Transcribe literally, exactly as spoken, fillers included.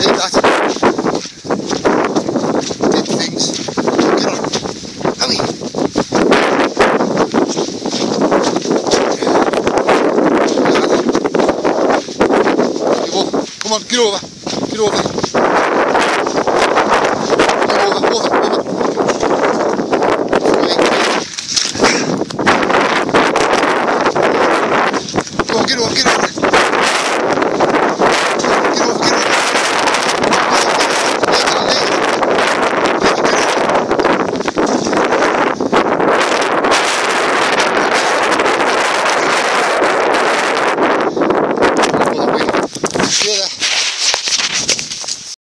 Take that. Dead things. Get on. Howie. Come on, get over. Get over.